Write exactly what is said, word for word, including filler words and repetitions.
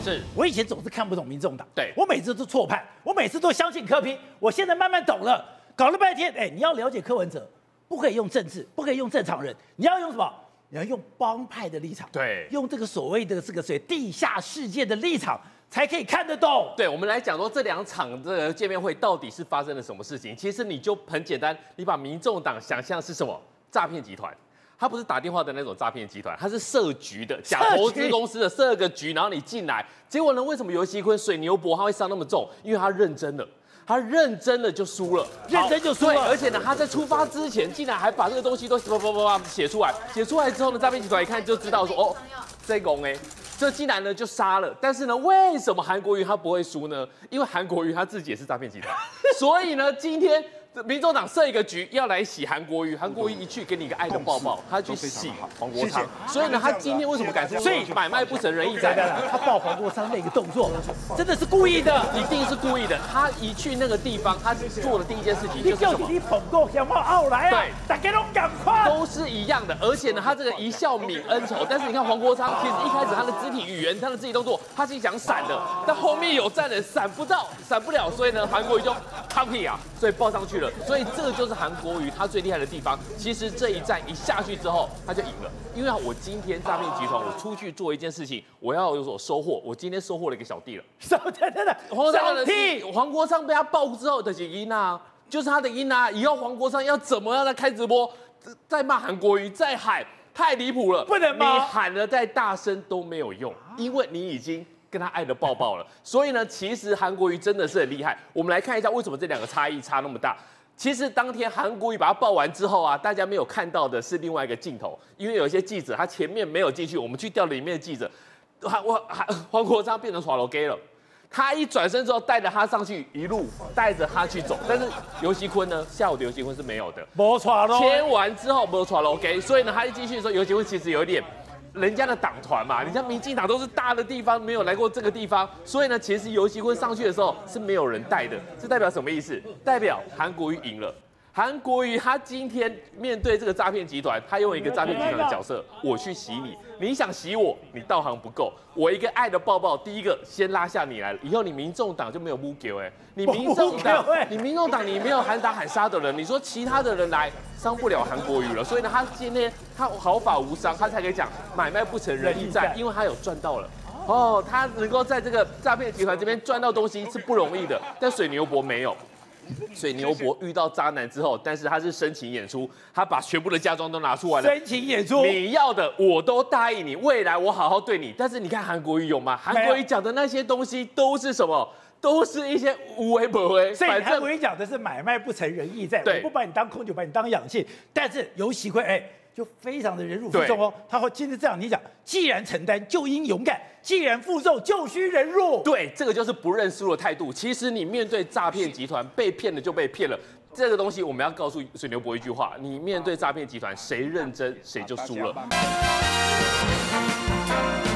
是我以前总是看不懂民众党， 对我每次都错判，我每次都相信柯 P， 我现在慢慢懂了，搞了半天，哎，你要了解柯文哲，不可以用政治，不可以用正常人，你要用什么？你要用帮派的立场， 对， 用这个所谓的这个所谓地下事件的立场，才可以看得懂。 对，我们来讲说这两场这个见面会到底是发生了什么事情？其实你就很简单，你把民众党想象是什么？诈骗集团。他不是打电话的那种诈骗集团，他是设局的假投资公司的设个局，然后你进来，结果呢？为什么游锡堃水牛伯他会伤那么重？因为他认真了。他认真的就输了， 认真就输了。 对，而且呢，他在出发之前竟然还把这个东西都叭叭叭叭写出来，写出来之后呢，诈骗集团一看就知道说，哦，这公哎，这竟然呢就杀了。但是呢，为什么韩国瑜他不会输呢？因为韩国瑜他自己也是诈骗集团，所以呢，今天民众党设一个局要来洗韩国瑜，韩国瑜一去给你一个爱的抱抱，他去洗黄国昌。所以呢，他今天为什么敢说？所以买卖不成仁义在？ 他抱黄国昌那个动作，真的是故意的， 一定是故意的。他一去那个地方，他做的第一件事情就是什么？ 你捧够小猫傲来啊！ 对， 大家都赶快， 都是一样的。而且呢，他这个一笑泯恩仇。但是你看黄国昌，其实一开始他的肢体语言、他的肢体动作，他是想闪的，但后面有站人闪不到，闪不了，所以呢，韩国瑜就 copy 啊，所以抱上去了。所以这个就是韩国瑜他最厉害的地方。其实这一战一下去之后，他就赢了。因为我今天诈骗集团，我出去做一件事情，我要有所收获。我今天收获了一个小弟了。 小弟，真的， 黄小弟，黄国昌被他爆之后的是赢啊，就是他的赢啊。以后黄国昌要怎么样再开直播，再骂韩国瑜，再喊，太离谱了， 不能吗？ 你喊了再大声都没有用，因为你已经跟他爱的抱抱了。所以呢，其实韩国瑜真的是很厉害。我们来看一下为什么这两个差异差那么大。其实当天韩国瑜把他抱完之后啊，大家没有看到的是另外一个镜头，因为有一些记者他前面没有进去，我们去调了里面的记者，韩我韩黄国昌变成耍楼 gay 了，他一转身之后带着他上去，一路带着他去走，但是游锡堃呢，下午的游锡堃是没有的， 没耍喽， 签完之后没耍楼 gay， 所以呢，他一进去的时候，游锡堃其实有一点。人家的党团嘛，人家民进党都是大的地方，没有来过这个地方，所以呢，其实游锡堃上去的时候是没有人带的，这代表什么意思？代表韩国瑜赢了。韩国瑜他今天面对这个诈骗集团，他用一个诈骗集团的角色，我去洗你，你想洗我，你道行不够，我一个爱的抱抱，第一个先拉下你来了，以后你民众党就没有目标哎，你民众党，你民众党你没有喊打喊杀的人，你说其他的人来伤不了韩国瑜了，所以呢，他今天他毫发无伤，他才可以讲买卖不成仁义在，因为他有赚到了。哦，他能够在这个诈骗集团这边赚到东西是不容易的，但水牛伯没有。水牛伯遇到渣男之后，但是他是深情演出，他把全部的嫁妆都拿出来了。 深情演出， 你要的我都答应你，未来我好好对你。但是你看韩国瑜有吗？韩国瑜讲的那些东西都是什么？都是一些无为不为。 所以韩国瑜讲的是买卖不成仁义在，我不把你当空，就把你当氧气。但是游锡堃，哎。就非常的忍辱负重哦，他会今天这样你讲，既然承担就应勇敢，既然负重就需忍辱。 对，这个就是不认输的态度。其实你面对诈骗集团，被骗了就被骗了。这个东西我们要告诉水牛伯一句话：你面对诈骗集团，谁认真谁就输了。